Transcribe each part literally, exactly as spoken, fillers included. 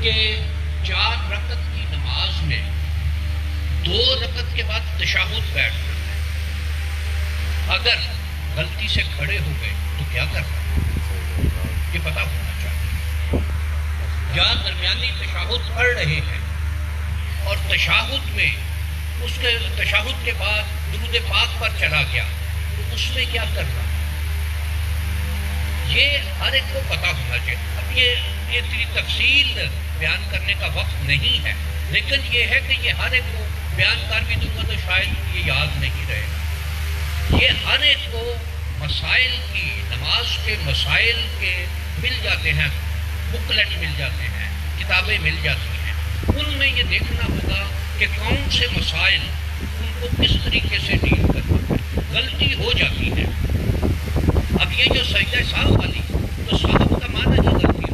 کہ چار رکعت کی نماز میں دو رکعت کے بعد تشہد بیٹھ جاتا ہے. اگر غلطی سے کھڑے ہو گئے تو کیا کرنا ہے یہ پتا ہونا چاہیے. یا درمیانی تشہد پڑھ رہے ہیں اور تشہد میں اس کے تشہد کے بعد درود پاک پر چلا گیا تو اس میں کیا کرنا ہے یہ ہر ایک کو پتا ہونا چاہیے. اب یہ یہ تیری تفصیل بیان کرنے کا وقت نہیں ہے، لیکن یہ ہے کہ یہ ہر ایک کو بیان کر بھی دوں گا تو شاید یہ یاد نہیں رہے گا. یہ ہر ایک کو مسائل کی نماز کے مسائل کے مل جاتے ہیں، بکلیٹ مل جاتے ہیں، کتابیں مل جاتی ہیں. ان میں یہ دیکھنا ہوگا کہ کون سے مسائل ان کو کس طریقے سے ڈیل کرنا ہے. غلطی ہو جاتی ہے. اب یہ جو سجدہ صاحب والی تو صاحب کا معنی ہی غلطی ہونا.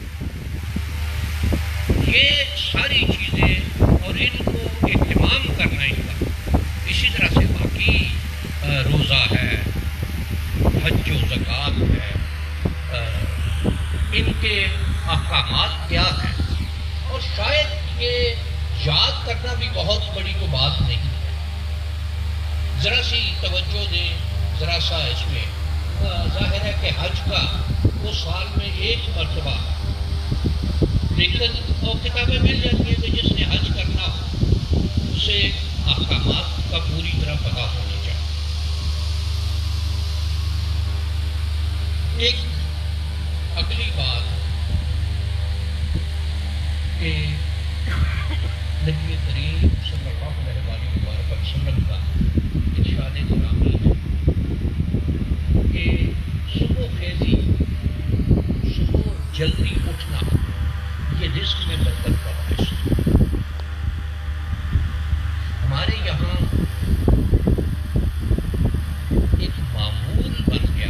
یہ ساری چیزیں اور ان کو اہتمام کرنا ان کا. اسی طرح سے باقی روزہ ہے، حج و زکوٰۃ ہے، ان کے احکامات کیا ہیں، اور شاید یہ یاد کرنا بھی بہت بڑی کو بات نہیں ہے. ذرا سی توجہ دیں، ذرا سا اس میں ظاہر ہے کہ حج کا وہ سال میں ایک مرتبہ، لیکن وہ کتابیں مل جاتی ہیں کہ جس نے حج کرنا ہو اسے احکامات کا پوری طرح پتہ ہونا چاہیے. ایک اگلی بات کہ نبی کریم صلی اللہ علیہ وآلہ وسلم کا ارشاد گرامی ہے کہ صبح خیزی، صبح جلدی اٹھنا یہ رزق میں برکت کا باعث ہے. ہمارے یہاں ایک معمول بن گیا.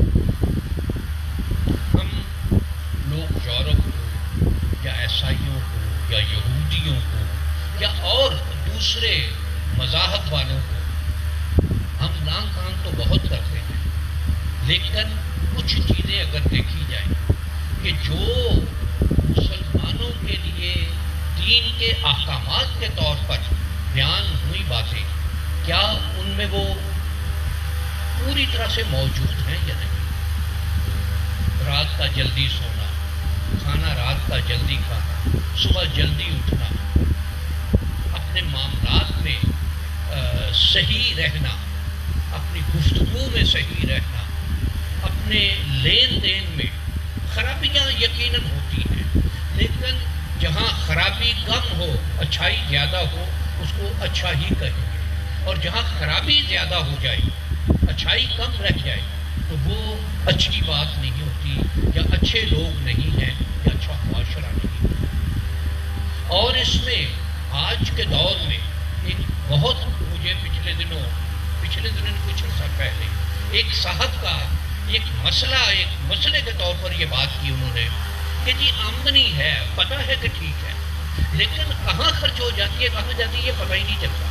ہم لوگ یورپ کو یا عیسائیوں کو یا یہودیوں کو یا اور دوسرے مذاہب والوں کو ہم لان کان تو بہت کرتے ہیں، لیکن کچھ چیزیں اگر دیکھی جائیں کہ جو مسلمانوں کے لیے دین کے احکامات کے طور پر بیان ہوئی باتیں، کیا ان میں وہ پوری طرح سے موجود ہیں یا نہیں؟ رات کا جلدی سونا، کھانا رات کا جلدی کھانا، صبح جلدی اٹھنا، اپنے معاملات میں صحیح رہنا، اپنی گفتگو میں صحیح رہنا، اپنے لین دین میں. خرابیاں یقیناً ہوتی ہیں، لیکن جہاں خرابی کم ہو، اچھائی زیادہ ہو، اس کو اچھا ہی کہیں گے. اور جہاں خرابی زیادہ ہو جائے، اچھائی کم رہ جائے تو وہ اچھی بات نہیں ہوتی، یا اچھے لوگ نہیں ہیں، یا اچھا معاشرہ نہیں ہے. اور اس میں آج کے دور میں ایک بہت مجھے پچھلے دنوں پچھلے دنوں کچھ عرصہ پہلے ایک صاحب کا ایک مسئلہ ایک مسئلے کے طور پر یہ بات کی انہوں نے کہ جی آمدنی ہے، پتہ ہے کہ ٹھیک ہے، لیکن کہاں خرچ ہو جاتی ہے، کہاں جاتی ہے، یہ پتہ ہی نہیں چلتا.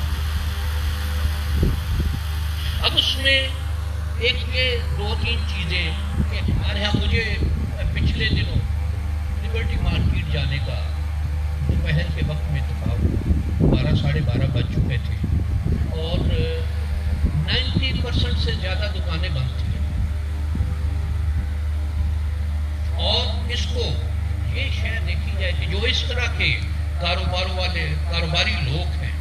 اب اس میں ایک یہ دو تین چیزیں کہ ہمارے یہاں مجھے پچھلے دنوں لبرٹی مارکیٹ جانے کا دوپہر کے وقت میں اتفاق ہوا. بارہ ساڑھے بارہ بج چکے تھے اور نائنٹی پرسنٹ سے زیادہ دکانیں بند تھیں. اور اس کو یہ شے دیکھی جائے کہ جو اس طرح کے کاروباروں والے کاروباری لوگ ہیں،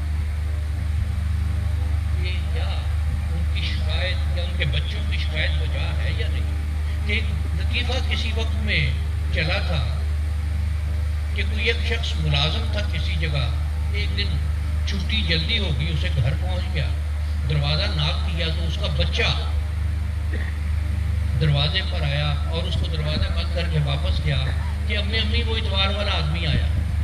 یہ کیا ان کی شکایت یا ان کے بچوں کی شکایت وجہ ہے یا نہیں؟ کہ ایک لطیفہ کسی وقت میں چلا تھا کہ کوئی ایک شخص ملازم تھا کسی جگہ، ایک دن چھٹی جلدی ہوگی، اسے گھر پہنچ گیا، دروازہ ناک کیا تو اس کا بچہ دروازے پر آیا اور اس کو دروازہ بند کر کے واپس گیا کہ امی امی وہ اتوار والا آدمی آیا.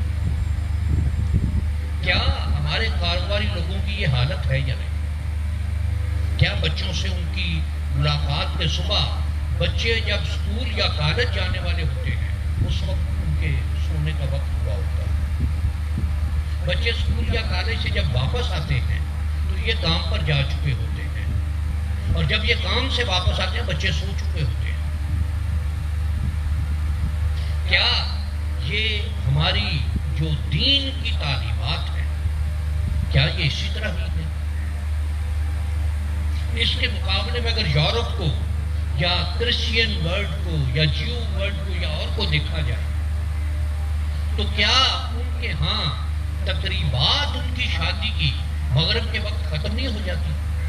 کیا ہمارے کاروباری لوگوں کی یہ حالت ہے یا نہیں؟ کیا بچوں سے ان کی ملاقات کے صبح بچے جب اسکول یا کالج جانے والے ہوتے ہیں اس وقت ان کے سونے کا وقت ہوا ہوتا ہے. بچے اسکول یا کالج سے جب واپس آتے ہیں تو یہ کام پر جا چکے ہوتے ہیں، اور جب یہ کام سے واپس آتے ہیں بچے سو چکے ہوتے ہیں. کیا یہ ہماری جو دین کی تعلیمات ہیں کیا یہ اسی طرح ہی ہے؟ اس کے مقابلے میں اگر یورپ کو یا کرسچین ورلڈ کو یا جیو ورلڈ کو یا اور کو دیکھا جائے تو کیا ان کے ہاں تقریبات ان کی شادی کی مغرب کے وقت ختم نہیں ہو جاتی؟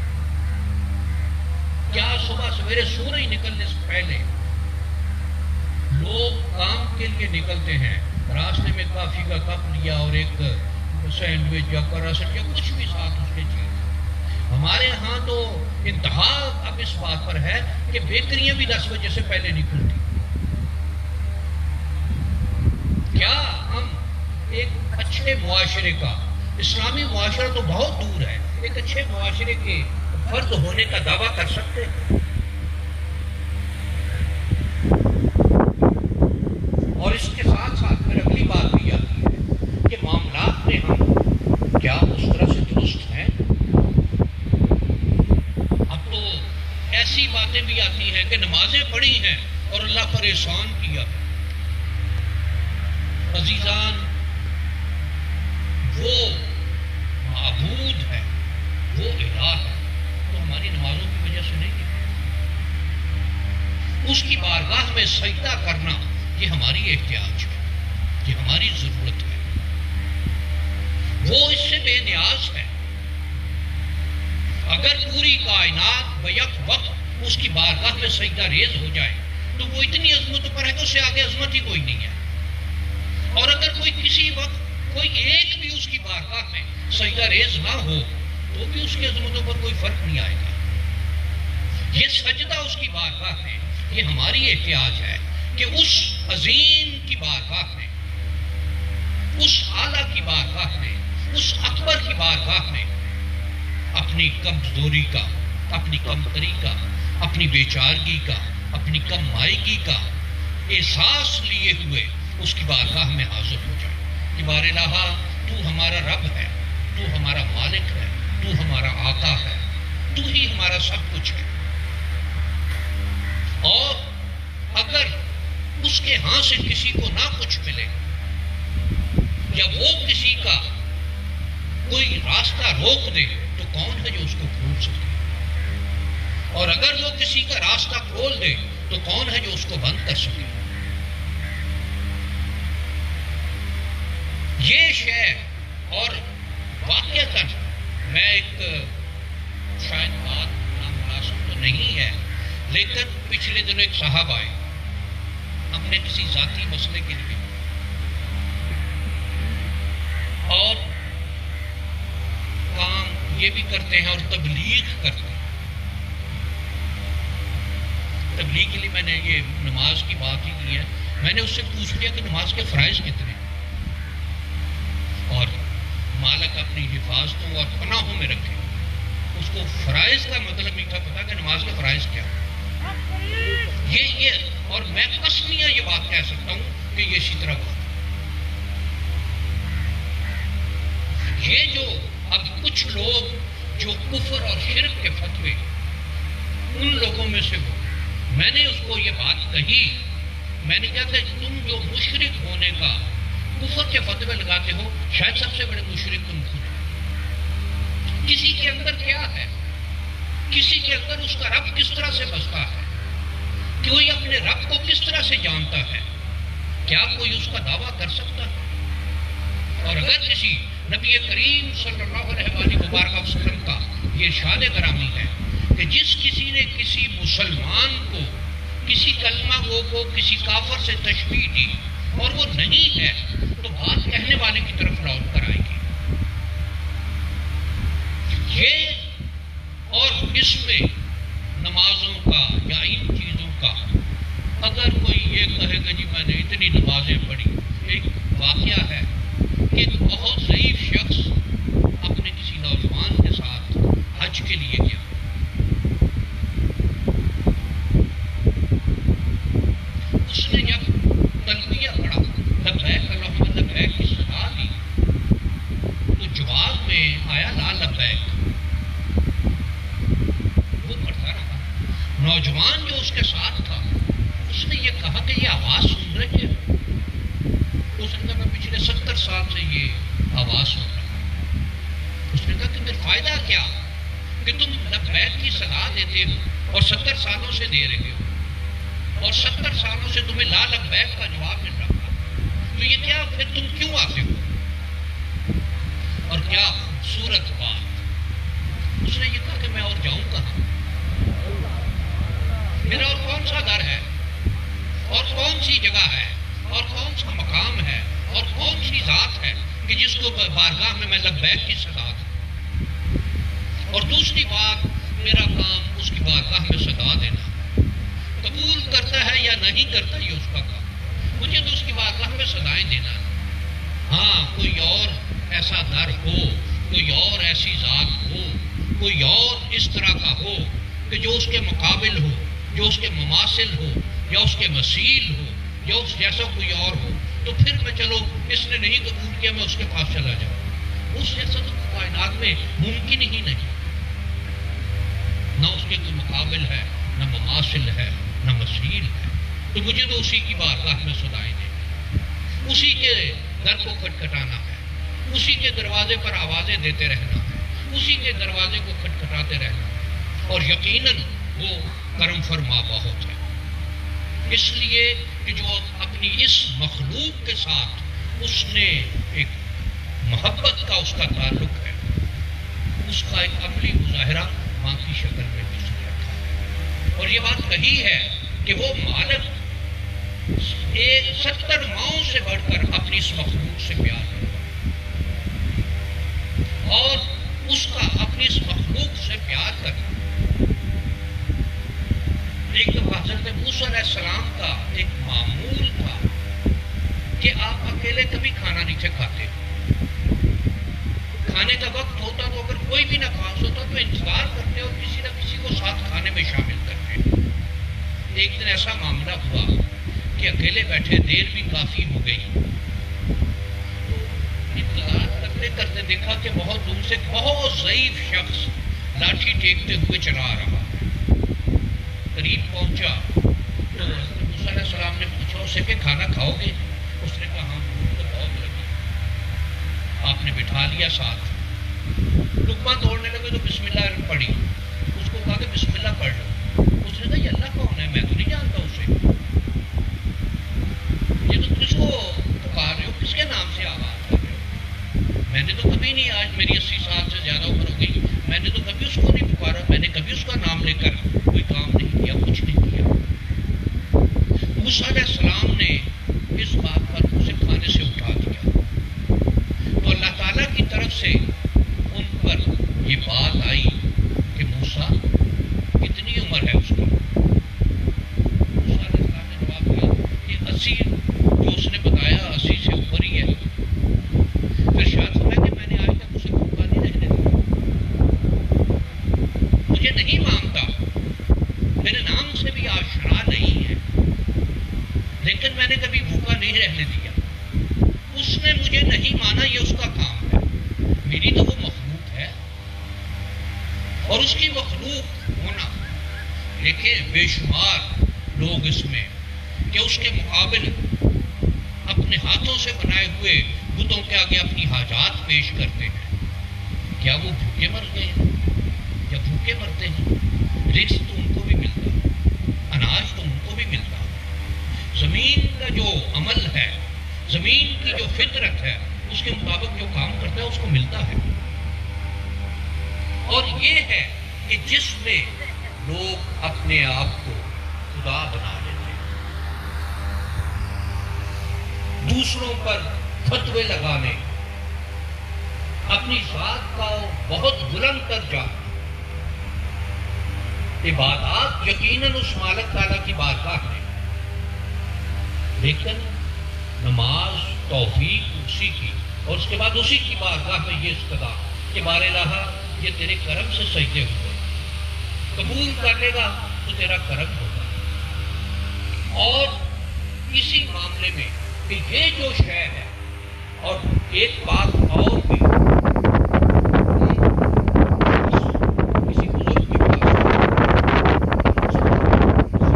کیا صبح سویرے سورج نکلنے سے پہلے لوگ کام کے لیے نکلتے ہیں، راستے میں کافی کا کپ لیا اور ایک سینڈوچ یا کراسٹ یا کچھ بھی ساتھ اس کے چیز؟ ہمارے ہاں تو انتہا اب اس بات پر ہے کہ بیکریاں بھی دس بجے سے پہلے نہیں کھلتی۔ کیا ہم ایک اچھے معاشرے کا، اسلامی معاشرہ تو بہت دور ہے، ایک اچھے معاشرے کے فرد ہونے کا دعویٰ کر سکتے ہیں؟ اور اس کے ساتھ ساتھ پھر اگلی بات بھی آتی ہے کہ معاملات میں ہم کیا اس طرح سے درست ہیں؟ اب تو ایسی باتیں بھی آتی ہیں کہ نمازیں پڑھی ہیں اور اللہ پر احسان کیا۔ عزیزان، وہ معبود ہے، وہ الہ ہے، تو ہماری نمازوں کی وجہ سے نہیں ہے۔ اس کی بارگاہ میں سجدہ کرنا یہ ہماری احتیاج ہے، یہ ہماری ضرورت ہے۔ وہ اس سے بے نیاز ہے۔ اگر پوری کائنات بیک وقت اس کی بارگاہ میں سجدہ ریز ہو جائے تو وہ اتنی عظمتوں پر ہے کہ اس سے آگے عظمت ہی کوئی نہیں ہے۔ اور اگر کوئی کسی وقت کوئی ایک بھی اس کی بارگاہ میں سجدہ ریز نہ ہو تو بھی اس کی عظمتوں پر کوئی فرق نہیں آئے گا۔ یہ سجدہ اس کی بارگاہ میں یہ ہماری احتیاج ہے کہ اس عظیم کی بارگاہ میں، اس اعلیٰ کی بارگاہ میں، اس اکبر کی بارگاہ میں اپنی کمزوری کا، اپنی کمتری کا، اپنی بیچارگی کا، اپنی کم مائیگی کا احساس لیے ہوئے اس کی بارگاہ میں حاضر ہو جائے کہ بار الہ تو ہمارا رب ہے، تو ہمارا مالک ہے، تو ہمارا آقا ہے، تو ہی ہمارا سب کچھ ہے۔ اور اگر اس کے ہاں سے کسی کو نہ کچھ ملے یا وہ کسی کا کوئی راستہ روک دے تو کون ہے جو اس کو کھول سکے؟ اور اگر وہ کسی کا راستہ کھول دے تو کون ہے جو اس کو بند کر سکے؟ یہ شے اور واقعتاً میں ایک شاید بات نامناسب تو نہیں ہے، لیکن پچھلے دنوں ایک صاحب آئے ہم نے کسی ذاتی مسئلے کے لیے، اور کام یہ بھی کرتے ہیں اور تبلیغ کرتے ہیں۔ تبلیغ کے لیے میں نے یہ نماز کی بات ہی کی ہے، میں نے اس سے پوچھ لیا کہ نماز کے فرائض کتنے ہیں، اور مالک اپنی حفاظتوں اور پناہوں میں رکھے۔ اس کو فرائض کا مطلب نہیں تھا پتا کہ نماز کے فرائض کیا یہ یہ اور میں قسمیہ یہ بات کہہ سکتا ہوں کہ یہ اسی طرح بات۔ یہ جو اب کچھ لوگ جو کفر اور شرک کے فتوے ان لوگوں میں سے ہو، میں نے اس کو یہ بات کہی، میں نے کہا کہ تم جو مشرک ہونے کا کفر کے فتوے لگاتے ہو شاید سب سے بڑے مشرک تم خود ہو۔ کسی کے اندر کیا ہے، کسی کے اندر اس کا رب کس طرح سے بستا ہے، کوئی اپنے رب کو کس طرح سے جانتا ہے، کیا کوئی اس کا دعویٰ کر سکتا ہے؟ اور اگر کسی نبی کریم صلی اللہ علیہ وآلہ مبارک وسلم کا یہ ارشاد گرامی ہے کہ جس کسی نے کسی مسلمان کو، کسی کلمہ گو کو کسی کافر سے تشبیہ دی اور وہ نہیں ہے تو بات کہنے والے کی طرف لوٹ کر آئے گی۔ یہ اور اس میں نمازوں کا یا ان چیزوں کا اگر کوئی یہ کہے گا جی میں نے اتنی نمازیں پڑھی، ایک واقعہ ہے کہ ایک بہت ضعیف شخص اپنے کسی نوجوان کے ساتھ حج کے لیے گیا، اس نے جب تلبیہ ستر سال سے یہ آواز سن رہا ہوں۔ اس نے کہا کہ پھر فائدہ کیا کہ تم لبیک کی صدا دیتے ہو اور ستر سالوں سے دے رہے ہو اور ستر سالوں سے تمہیں لا لبیک کا جواب مل رہا تو یہ کیا پھر تم کیوں آتے ہو؟ اور کیا خوبصورت بات، اس نے یہ کہا کہ میں اور جاؤں کہاں، میرا اور کون سا گھر ہے اور کون سی جگہ ہے اور کون سا مقام ہے اور کون سی ذات ہے کہ جس کو بارگاہ میں میں لبیک کی صدا دوں۔ اور دوسری بات، میرا کام اس کی بارگاہ میں صدا دینا، قبول کرتا ہے یا نہیں کرتا یہ اس کا کام، مجھے تو اس کی بارگاہ میں صدائیں دینا ہے۔ ہاں کوئی اور ایسا در ہو، کوئی اور ایسی ذات ہو، کوئی اور اس طرح کا ہو کہ جو اس کے مقابل ہو، جو اس کے مماثل ہو یا اس کے مثیل ہو یا اس جیسا کوئی اور ہو، تو پھر میں چلو اس نے نہیں قبول کیا میں اس کے پاس چلا جاؤں۔ اس جیسا تو کائنات میں ممکن ہی نہیں، نہ اس کے کوئی مقابل ہے، نہ مماثل ہے، نہ مثیل ہے، تو مجھے تو اسی کی بارگاہ میں صدائیں دینی، اسی کے در کو کھٹکھٹانا ہے، اسی کے دروازے پر آوازیں دیتے رہنا ہے، اسی کے دروازے کو کھٹکھٹاتے رہنا ہے، اور یقیناً وہ کرم فرما بہت ہے، اس لیے کہ جو اپنی اس مخلوق کے ساتھ اس نے ایک محبت کا اس کا تعلق ہے، اس کا ایک عملی مظاہرہ ماں کی شکل میں بھی اس نے رکھا ہے، اور یہ بات کہی ہے کہ وہ مالک ایک ستر ماؤں سے بڑھ کر اپنی اس مخلوق سے پیار کرتا اور اس کا اپنی اس مخلوق سے پیار کرنا۔ ایک تو حضرت موسیٰ علیہ السلام کا ایک معمول تھا کہ آپ اکیلے کبھی کھانا نہیں تھے کھاتے، کھانے کا وقت ہوتا تو اگر کوئی بھی نہ خاص ہوتا تو انتظار کرتے اور کسی نہ کسی کو ساتھ کھانے میں شامل کرتے۔ ایک دن ایسا معاملہ ہوا کہ اکیلے بیٹھے، دیر بھی کافی ہو گئی، تو انتظار کرتے کرتے دیکھا کہ بہت دور سے بہت ضعیف شخص لاٹھی ٹیکتے ہوئے چلا آ رہا، قریب پہنچا تو حضرت موسیٰ علیہ السلام نے پوچھا اسے کہ کھانا کھاؤ گے؟ اس نے کہا ہاں بھوک تو بہت لگی۔ آپ نے بٹھا لیا ساتھ، لقمہ توڑنے لگے تو بسم اللہ پڑھی، اس کو کہا کہ بسم اللہ پڑھ لو، اس نے کہا یہ اللہ کون ہے، میں تو نہیں جانتا اسے، یہ تو کس کو پکار رہے ہو، کس کے نام سے آواز کر رہے ہو؟ میں نے تو کبھی نہیں، آج میری اسی سال سے زیادہ عمر ہو گئی، میں نے تو کبھی اس کو نہیں پکارا، میں نے کبھی اس کا نام لے کر کوئی کام نہیں کیا، کچھ نہیں کیا۔ موسیٰ علیہ السلام نے اس بات پر اسے کھانے سے اٹھا دیا، تو اللہ تعالیٰ کی طرف سے ان پر یہ بات آئی کہ موسیٰ کتنی عمر ہے اس کی؟ موسیٰ علیہ السلام نے جواب دیا کہ اسی، جو اس نے بتایا اسی سے اوپر ہی ہے۔ پھر شاید سمجھا کہ میں نے آج تک اسے بھوکا نہیں رہنے دیا، مجھے نہیں مانتا، میرے نام سے بھی آشنا نہیں ہے، لیکن میں نے کبھی بھوکا نہیں رہنے دیا۔ اس نے مجھے نہیں مانا، یہ اس کا کام ہے، میری تو وہ مخلوق ہے، اور اس کی مخلوق ہونا، دیکھیں بے شمار لوگ اس میں کہ اس کے مقابل اپنے ہاتھوں سے بنائے ہوئے بتوں کے آگے اپنی حاجات پیش کرتے ہیں، کیا وہ بھوکے مر گئے ہیں یا بھوکے مرتے ہیں؟ رزق تو ان کو بھی ملتا ہے، اناج تو ان کو بھی ملتا ہے، زمین کا جو عمل ہے، زمین کی جو فطرت ہے، اس کے مطابق جو کام کرتا ہے اس کو ملتا ہے۔ اور یہ ہے کہ جس میں لوگ اپنے آپ کو خدا بنا لیتے ہیں، دوسروں پر فتوے لگانے، اپنی ذات کا بہت بلند کر جانا، عبادات یقیناً اس مالک تعالیٰ کی بارگاہ میں، لیکن نماز توفیق اسی کی، اور اس کے بعد اسی کی بارگاہ میں یہ استدا کہ بار الہ یہ تیرے کرم سے سجدے ہوئے، قبول کر لے گا تو تیرا کرم ہوگا۔ اور اسی معاملے میں کہ یہ جو شے ہے، اور ایک بات اور بھی، کسی بزرگ کے پاس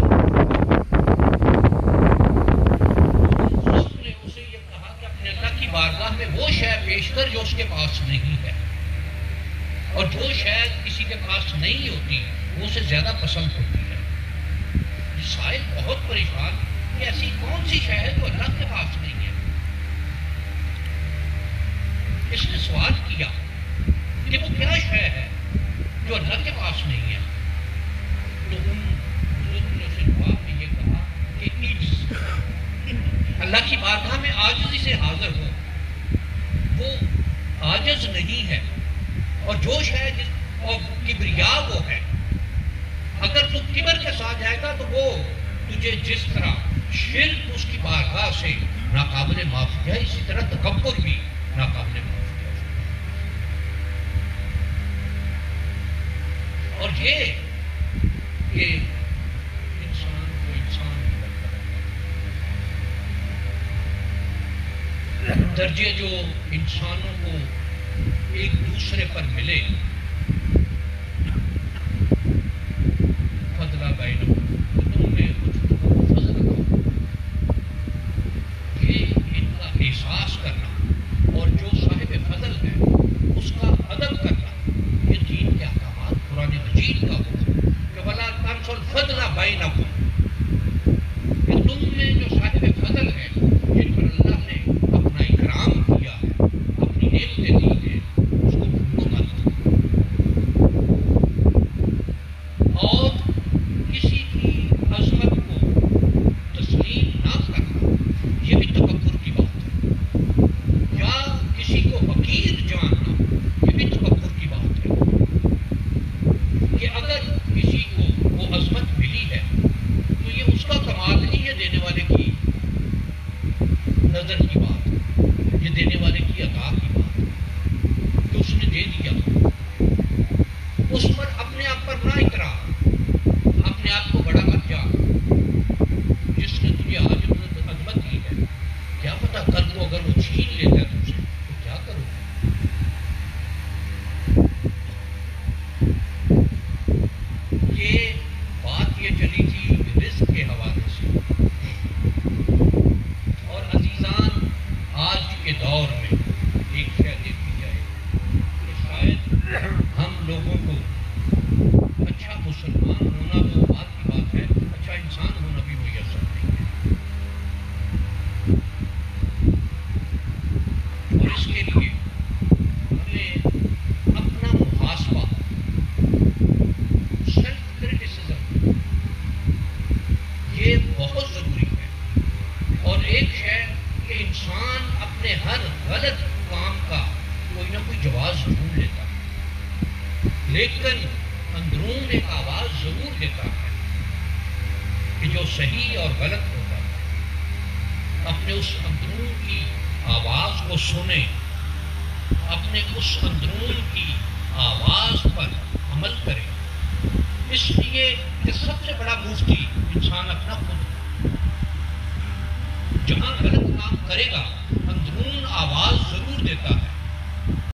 بزرگ نے اسے یہ کہا کہ اپنے اللہ کی بارگاہ میں وہ شے پیش کر جو اس کے پاس نہیں ہے، اور جو شے کسی کے پاس نہیں ہوتی وہ اسے زیادہ پسند ہوتی ہے۔ سائل بہت پریشان کہ ایسی کون سی شے ہے جو اللہ کے پاس نہیں ہے۔ اس نے سوال کیا کہ وہ کیا شے ہے جو اللہ کے پاس نہیں ہے؟ تو ان بزرگ نے اسے جواب میں یہ کہا کہ عجز، اللہ کی بارگاہ میں عاجزی سے حاضر ہو، وہ عاجز نہیں ہے، اور جو شے اور کبریا وہ ہے، اگر تو کبر کے ساتھ جائے گا تو وہ تجھے جس طرح شرک اس کی بارگاہ سے ناقابل معافی ہے، اسی طرح تکبر بھی ناقابل معافی ہے۔ اور یہ کہ انسان کو انسان درجے جو انسانوں کو ایک دوسرے پر ملے، فضلہ بینہم، تم میں کچھ فضل رکھو، یہ ان کا احساس کرنا اور جو صاحب فضل ہے اس کا ادب کرنا، یہ دین کے احکامات قرآن مجید کا حکم کہ وَلَا تَنْسَوْا الْفَضْلَ بَيْنَكُمْ، کہ تم میں جو صاحب فضل ہے، جن پر اللہ نے اپنا اکرام کیا ہے، اپنی نعمتیں دی ہیں، اس کو بھولو مت، اور کسی کی عظمت کو تسلیم نہ کرنا، یہ بھی تکبر کی بات ہے، یا کسی کو حقیر جاننا، یہ بھی تکبر کی بات ہے، کہ اگر کسی کو وہ عظمت ملی ہے تو یہ اس کا کمال نہیں ہے، دینے والے کی نظر کی بات ہے، یہ دینے والے کی عطا کی بات ہے کہ اس نے دے دیا۔ اس پر اپنے آپ پر نہ اترا، اپنے آپ کو بڑا مت جان، جس نے تجھے آج عظمت دی ہے، کیا پتا کل کو اگر وہ چھین لیتا ہے تم سے تو کیا کرو گے؟ یہ بات یہ چلی تھی رزق کے حوالے سے، اور عزیزان آج کے دور میں ایک شے دیکھی جائے کہ شاید ہم لوگوں کو اچھا مسلمان ہونا تو بات کی بات ہے، اچھا انسان ہونا بھی میسر نہیں ہے، اور اس کے لیے ہمیں اپنا محاسبہ، سیلف کرٹیسزم، یہ بہت ضروری ہے۔ اور ایک ہے کہ انسان اپنے ہر غلط کام کا کوئی نہ کوئی جواز ڈھونڈ لیتا ہے، لیکن اندرون ایک آواز ضرور دیتا ہے کہ جو صحیح اور غلط ہوتا ہے، اپنے اس اندرون کی آواز کو سنیں، اپنے اس اندرون کی آواز پر عمل کریں۔ اس لیے کہ سب سے بڑا مفتی انسان اپنا خود ہے، جہاں غلط کام کرے گا اندرون آواز ضرور دیتا ہے